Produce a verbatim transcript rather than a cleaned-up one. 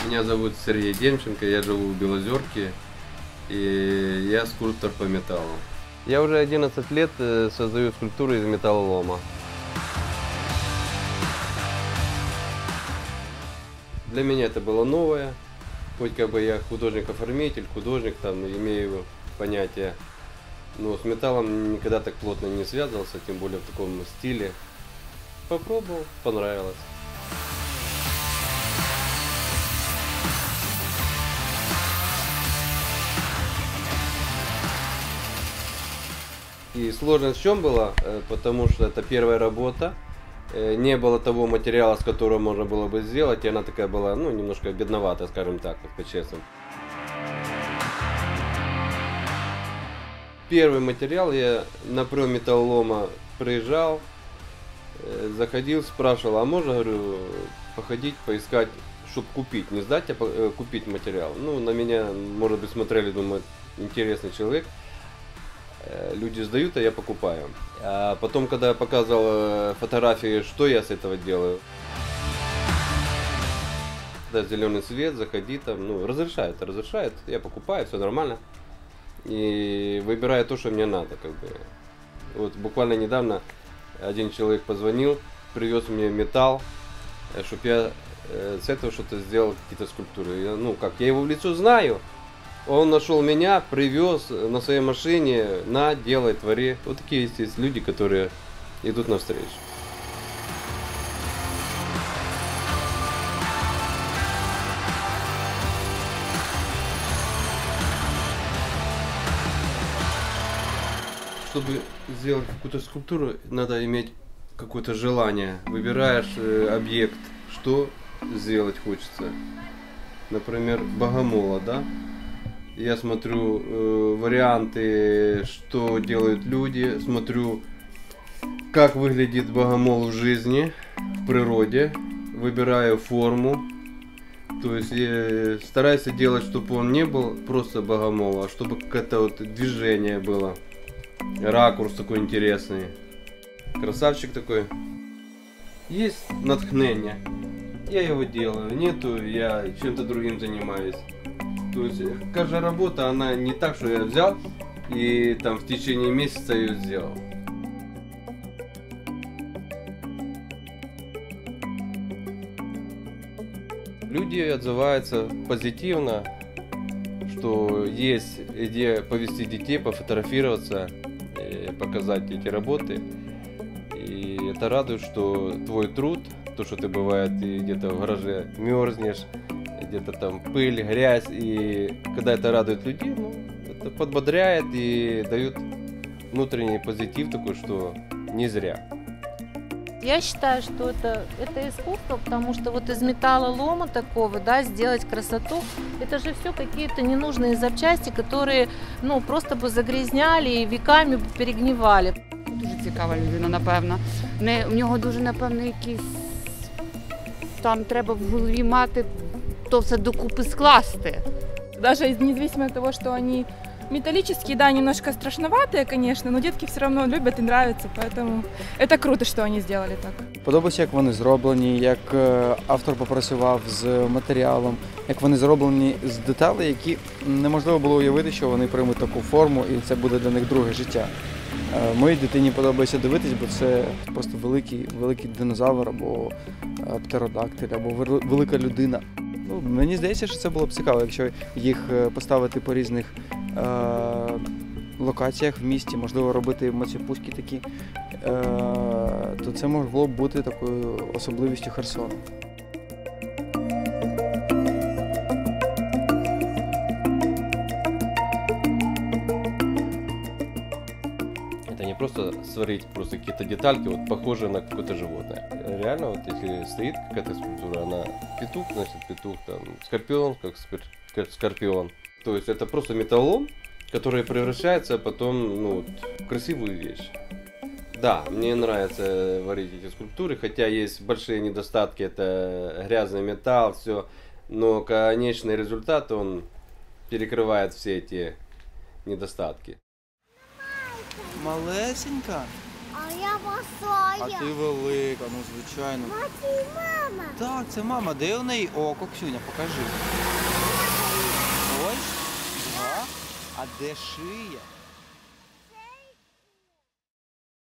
Меня зовут Сергей Демченко, я живу в Белозерке, и я скульптор по металлу. Я уже одиннадцать лет создаю скульптуры из металлолома. Для меня это было новое, хоть как бы я художник-оформитель, художник, там имею понятие, но с металлом никогда так плотно не связывался, тем более в таком стиле. Попробовал, понравилось. И сложность в чем была? Потому что это первая работа, не было того материала, с которого можно было бы сделать, и она такая была, ну, немножко бедноватая, скажем так, вот по-честному. Первый материал я на проем металлолома приезжал, заходил, спрашивал, а можно, говорю, походить, поискать, чтобы купить, не сдать, а купить материал. Ну, на меня, может быть, смотрели, думают, интересный человек. Люди сдают, а я покупаю. А потом, когда я показывал фотографии, что я с этого делаю. Да, зеленый цвет, заходи там, ну, разрешает, разрешает, я покупаю, все нормально. И выбираю то, что мне надо, как бы. Вот буквально недавно один человек позвонил, привез мне металл, чтобы я с этого что-то сделал, какие-то скульптуры. Я, ну, как, я его в лицо знаю. Он нашел меня, привез на своей машине, на, делай, твори. Вот такие есть, есть люди, которые идут навстречу. Чтобы сделать какую-то скульптуру, надо иметь какое-то желание. Выбираешь э, объект, что сделать хочется. Например, богомола, да? Я смотрю э, варианты, что делают люди, смотрю, как выглядит богомол в жизни, в природе, выбираю форму, то есть я стараюсь делать, чтобы он не был просто богомол, а чтобы какое-то вот движение было, ракурс такой интересный. Красавчик такой. Есть натхнение, я его делаю, нету, я чем-то другим занимаюсь. То есть каждая работа, она не так, что я взял и там в течение месяца ее сделал. Люди отзываются позитивно, что есть идея повести детей, пофотографироваться, показать эти работы. И это радует, что твой труд, то, что ты бывает и где-то в гараже мерзнешь, где-то там пыль, грязь, и когда это радует людей, ну, это подбодряет и дает внутренний позитив такой, что не зря. Я считаю, что это, это искусство, потому что вот из металлолома такого, да, сделать красоту, это же все какие-то ненужные запчасти, которые, ну, просто бы загрязняли и веками бы перегнивали. Дуже цікава людина, напевно. Не, у нього дуже, напевно, якісь, там треба в голові мати, то все докупи скласти. Даже независимо от того, что они металлические, да, немножко страшноватые, конечно, но детки все равно любят и нравятся, поэтому это круто, что они сделали так. Подобається, як вони зроблені, як автор попрацював з матеріалом, як вони зроблені з деталей, які неможливо було уявити, що вони приймуть таку форму і це буде для них друге життя. Моїй дитині подобається дивитись, бо це просто великий, великий динозавр або птеродактиль, або велика людина. Ну, мені здається, що це було б цікаво, якщо їх поставити по різних е, локаціях в місті, можливо, робити мацепуськи такі, е, то це могло б бути такою особливістю Херсону. Это не просто сварить просто какие-то детальки, вот похожие на какое-то животное. Реально, вот если стоит какая-то скульптура, она петух, значит петух, там скорпион, как, спер, как скорпион. То есть это просто металлолом, который превращается потом, ну, в красивую вещь. Да, мне нравится варить эти скульптуры, хотя есть большие недостатки, это грязный металл, все, но конечный результат, он перекрывает все эти недостатки. Малесенька. А я А босая. ти велика, ну звичайно. Мати, мама. Так, це мама. Де у неї око, Ксюня, покажи. Ось, два. А де шия?